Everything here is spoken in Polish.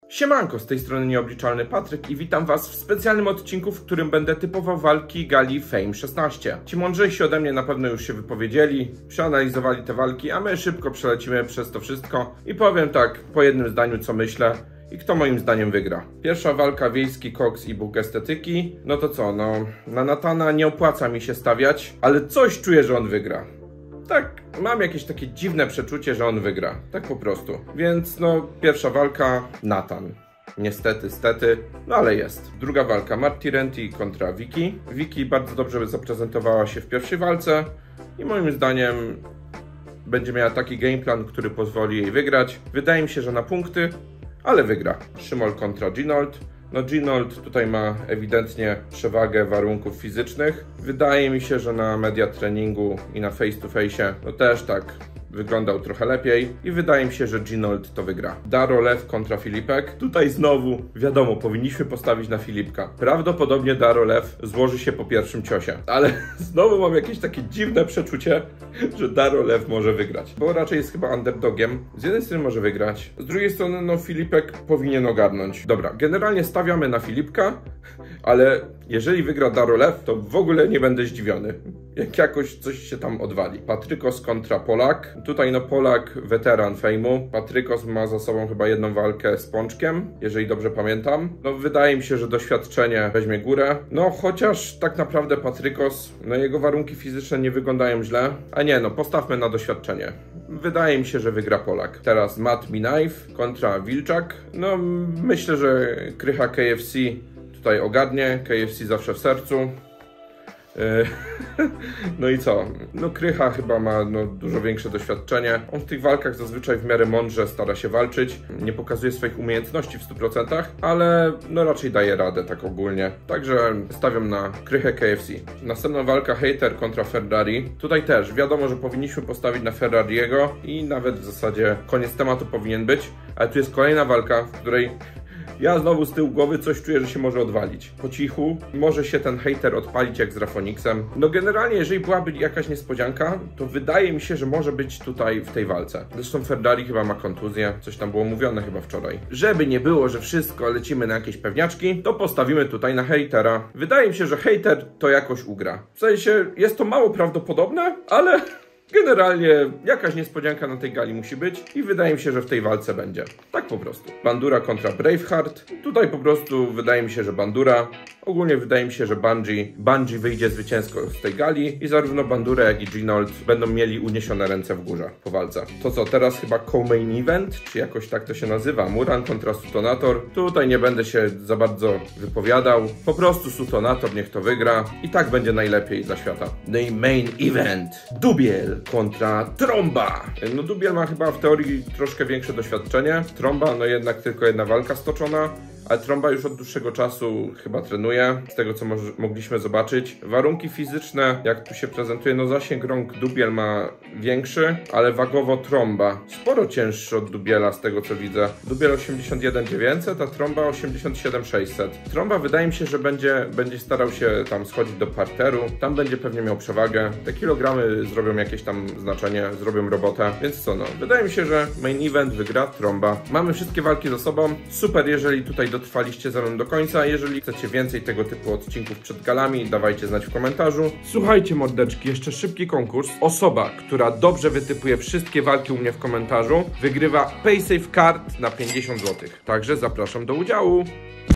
Siemanko, z tej strony Nieobliczalny Patryk i witam was w specjalnym odcinku, w którym będę typował walki gali Fame 16. Ci mądrzejsi ode mnie na pewno już się wypowiedzieli, przeanalizowali te walki, a my szybko przelecimy przez to wszystko i powiem tak po jednym zdaniu co myślę i kto moim zdaniem wygra. Pierwsza walka wiejski koks i Bóg estetyki. No to co, na Natana nie opłaca mi się stawiać, ale coś czuję, że on wygra. Tak, mam jakieś takie dziwne przeczucie, że on wygra. Tak po prostu. Więc pierwsza walka Nathan. Niestety, stety, ale jest. Druga walka Marty Renty kontra Vicky. Vicky bardzo dobrze zaprezentowała się w pierwszej walce i moim zdaniem będzie miała taki gameplan, który pozwoli jej wygrać. Wydaje mi się, że na punkty, ale wygra. Szymol kontra Ginold. Ginold tutaj ma ewidentnie przewagę warunków fizycznych. Wydaje mi się, że na media treningu i na face to face też tak wyglądał trochę lepiej i wydaje mi się, że Ginold to wygra. Daro Lew kontra Filipek. Tutaj znowu, wiadomo, powinniśmy postawić na Filipka. Prawdopodobnie Daro Lew złoży się po pierwszym ciosie, ale znowu mam jakieś takie dziwne przeczucie, że Daro Lew może wygrać, bo raczej jest chyba underdogiem. Z jednej strony może wygrać, z drugiej strony Filipek powinien ogarnąć. Dobra, generalnie stawiamy na Filipka, ale jeżeli wygra Daro Lew, to w ogóle nie będę zdziwiony, jak jakoś coś się tam odwali. Patrykos kontra Polak. Tutaj Polak weteran Fejmu. Patrykos ma za sobą chyba jedną walkę z Pączkiem, jeżeli dobrze pamiętam. Wydaje mi się, że doświadczenie weźmie górę. Chociaż tak naprawdę Patrykos, jego warunki fizyczne nie wyglądają źle. A nie, postawmy na doświadczenie. Wydaje mi się, że wygra Polak. Teraz Matt Minajf kontra Wilczak. Myślę, że krycha KFC tutaj ogarnie. KFC zawsze w sercu. I co? Krycha chyba ma dużo większe doświadczenie. On w tych walkach zazwyczaj w miarę mądrze stara się walczyć. Nie pokazuje swoich umiejętności w 100%, ale raczej daje radę tak ogólnie. Także stawiam na krychę KFC. Następna walka Hater kontra Ferrari. Tutaj też wiadomo, że powinniśmy postawić na Ferrariego i nawet w zasadzie koniec tematu powinien być. Ale tu jest kolejna walka, w której ja znowu z tyłu głowy coś czuję, że się może odwalić. Po cichu może się ten hater odpalić jak z Rafonixem. Generalnie jeżeli byłaby jakaś niespodzianka, to wydaje mi się, że może być tutaj w tej walce. Zresztą Ferrari chyba ma kontuzję, coś tam było mówione chyba wczoraj. Żeby nie było, że wszystko lecimy na jakieś pewniaczki, to postawimy tutaj na hatera. Wydaje mi się, że hater to jakoś ugra. W sensie jest to mało prawdopodobne, ale generalnie jakaś niespodzianka na tej gali musi być i wydaje mi się, że w tej walce będzie. Tak po prostu. Bandura kontra Braveheart. Tutaj po prostu wydaje mi się, że Bandura. Ogólnie wydaje mi się, że Bungie wyjdzie zwycięsko z tej gali i zarówno Bandura, jak i Ginold będą mieli uniesione ręce w górze po walce. To co, teraz chyba co-main event, czy jakoś tak to się nazywa? Muran kontra Sutonator. Tutaj nie będę się za bardzo wypowiadał. Po prostu Sutonator niech to wygra i tak będzie najlepiej dla świata. No i main event. Dubiel kontra Tromba. Dubiel ma chyba w teorii troszkę większe doświadczenie. Tromba, jednak tylko jedna walka stoczona. Ale Tromba już od dłuższego czasu chyba trenuje, z tego co mogliśmy zobaczyć. Warunki fizyczne, jak tu się prezentuje, zasięg rąk Dubiel ma większy, ale wagowo Tromba sporo cięższy od Dubiela, z tego co widzę. Dubiel 81,900, a Tromba 87,600. Tromba wydaje mi się, że będzie starał się tam schodzić do parteru, tam będzie pewnie miał przewagę. Te kilogramy zrobią jakieś tam znaczenie, zrobią robotę, więc co wydaje mi się, że main event wygra Tromba. Mamy wszystkie walki za sobą, super jeżeli tutaj dotrwaliście ze mną do końca. Jeżeli chcecie więcej tego typu odcinków przed galami, dawajcie znać w komentarzu. Słuchajcie mordeczki, jeszcze szybki konkurs. Osoba, która dobrze wytypuje wszystkie walki u mnie w komentarzu, wygrywa PaySafe Card na 50 zł. Także zapraszam do udziału.